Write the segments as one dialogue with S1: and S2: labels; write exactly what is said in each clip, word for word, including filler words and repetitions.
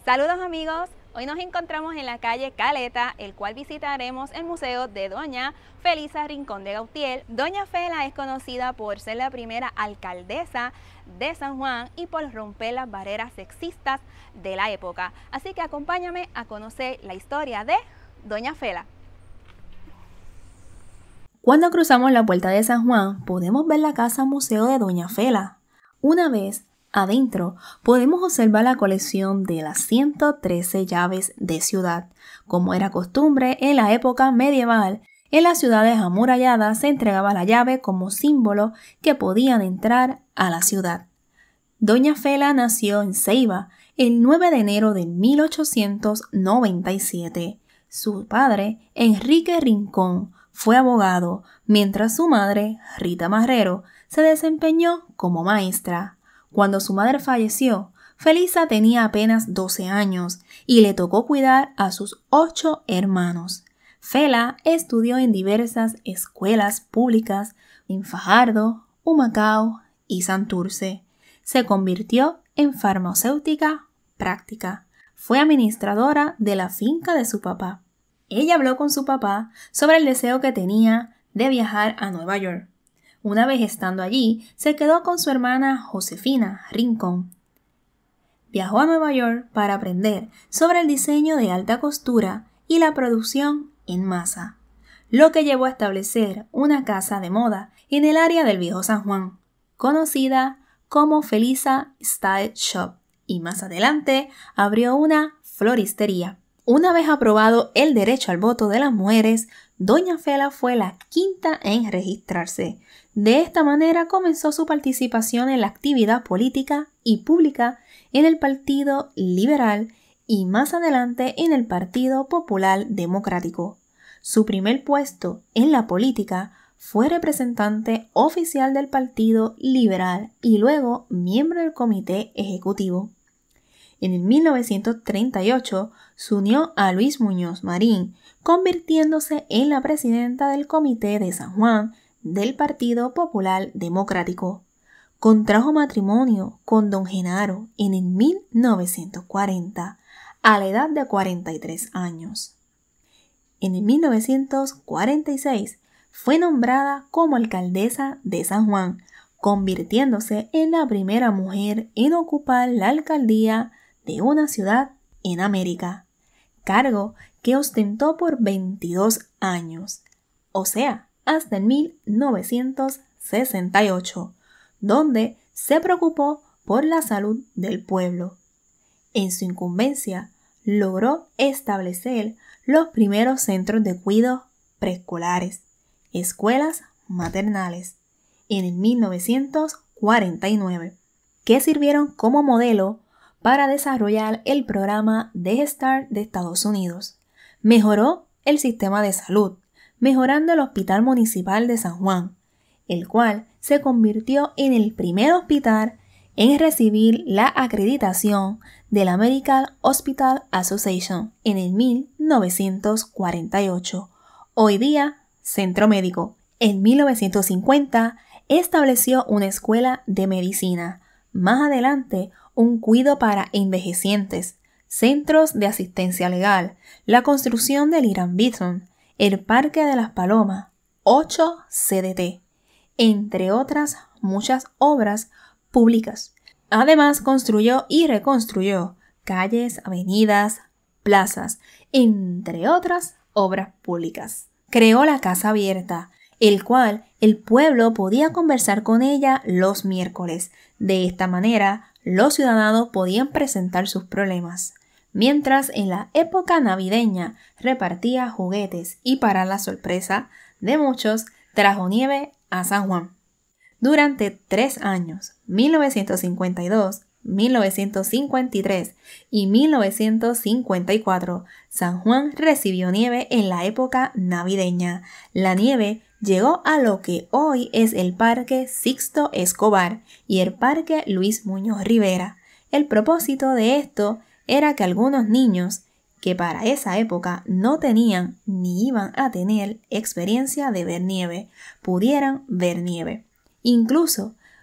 S1: Saludos amigos, hoy nos encontramos en la calle Caleta, el cual visitaremos el museo de Doña Felisa Rincón de Gautier. Doña Fela es conocida por ser la primera alcaldesa de San Juan y por romper las barreras sexistas de la época. Así que acompáñame a conocer la historia de Doña Fela.
S2: Cuando cruzamos la puerta de San Juan, podemos ver la casa museo de Doña Fela. Una vez adentro, podemos observar la colección de las ciento trece llaves de ciudad. Como era costumbre en la época medieval, en las ciudades amuralladas se entregaba la llave como símbolo que podían entrar a la ciudad. Doña Fela nació en Ceiba el nueve de enero de mil ochocientos noventa y siete. Su padre, Enrique Rincón, fue abogado, mientras su madre, Rita Marrero, se desempeñó como maestra. Cuando su madre falleció, Felisa tenía apenas doce años y le tocó cuidar a sus ocho hermanos. Fela estudió en diversas escuelas públicas en Fajardo, Humacao y Santurce. Se convirtió en farmacéutica práctica. Fue administradora de la finca de su papá. Ella habló con su papá sobre el deseo que tenía de viajar a Nueva York. Una vez estando allí, se quedó con su hermana Josefina Rincón. Viajó a Nueva York para aprender sobre el diseño de alta costura y la producción en masa, lo que llevó a establecer una casa de moda en el área del Viejo San Juan, conocida como Felisa Style Shop, y más adelante abrió una floristería. Una vez aprobado el derecho al voto de las mujeres, Doña Fela fue la quinta en registrarse. De esta manera comenzó su participación en la actividad política y pública en el Partido Liberal y más adelante en el Partido Popular Democrático. Su primer puesto en la política fue representante oficial del Partido Liberal y luego miembro del Comité Ejecutivo. En el mil novecientos treinta y ocho se unió a Luis Muñoz Marín, convirtiéndose en la presidenta del Comité de San Juan del Partido Popular Democrático. Contrajo matrimonio con don Genaro en el mil novecientos cuarenta, a la edad de cuarenta y tres años. En el mil novecientos cuarenta y seis fue nombrada como alcaldesa de San Juan, convirtiéndose en la primera mujer en ocupar la alcaldía de una ciudad en América, cargo que ostentó por veintidós años, o sea, hasta el mil novecientos sesenta y ocho, donde se preocupó por la salud del pueblo. En su incumbencia, logró establecer los primeros centros de cuidado preescolares, escuelas maternales, en el mil novecientos cuarenta y nueve, que sirvieron como modelo para desarrollar el programa de Head Start de Estados Unidos. Mejoró el sistema de salud, mejorando el Hospital Municipal de San Juan, el cual se convirtió en el primer hospital en recibir la acreditación de la American Hospital Association en el mil novecientos cuarenta y ocho. Hoy día, centro médico. En mil novecientos cincuenta estableció una escuela de medicina. Más adelante, un cuidado para envejecientes, centros de asistencia legal, la construcción del Irán Bithorn, el Parque de las Palomas, ocho C D T, entre otras muchas obras públicas. Además, construyó y reconstruyó calles, avenidas, plazas, entre otras obras públicas. Creó la Casa Abierta, el cual el pueblo podía conversar con ella los miércoles. De esta manera, los ciudadanos podían presentar sus problemas, mientras en la época navideña repartía juguetes y para la sorpresa de muchos trajo nieve a San Juan. Durante tres años, mil novecientos cincuenta y dos, mil novecientos cincuenta y tres y mil novecientos cincuenta y cuatro, San Juan recibió nieve en la época navideña. La nieve llegó a lo que hoy es el Parque Sixto Escobar y el Parque Luis Muñoz Rivera. El propósito de esto era que algunos niños que para esa época no tenían ni iban a tener experiencia de ver nieve, pudieran ver nieve. Incluso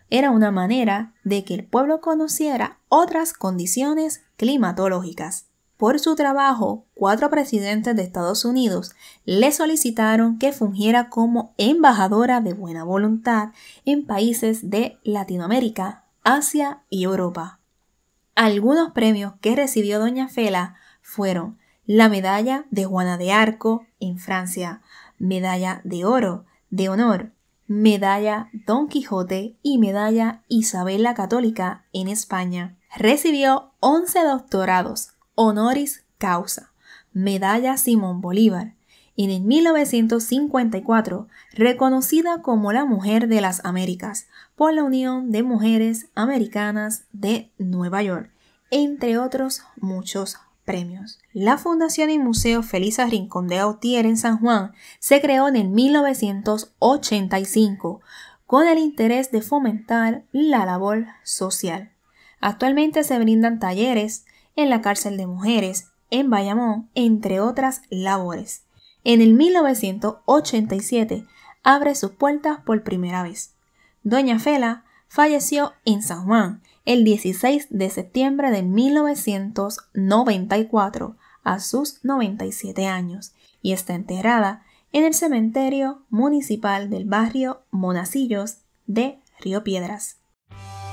S2: era una manera de que el pueblo conociera otras condiciones climatológicas. Por su trabajo, cuatro presidentes de Estados Unidos le solicitaron que fungiera como embajadora de buena voluntad en países de Latinoamérica, Asia y Europa. Algunos premios que recibió doña Fela fueron la medalla de Juana de Arco en Francia, medalla de oro de honor, medalla Don Quijote y medalla Isabel la Católica en España. Recibió once doctorados honoris causa, medalla Simón Bolívar. En el mil novecientos cincuenta y cuatro, reconocida como la Mujer de las Américas por la Unión de Mujeres Americanas de Nueva York, entre otros muchos premios. La Fundación y Museo Felisa Rincón de Gautier en San Juan se creó en el mil novecientos ochenta y cinco con el interés de fomentar la labor social. Actualmente se brindan talleres en la cárcel de mujeres en Bayamón, entre otras labores. En el mil novecientos ochenta y siete abre sus puertas por primera vez. Doña Fela falleció en San Juan el dieciséis de septiembre de mil novecientos noventa y cuatro a sus noventa y siete años y está enterrada en el cementerio municipal del barrio Monacillos de Río Piedras.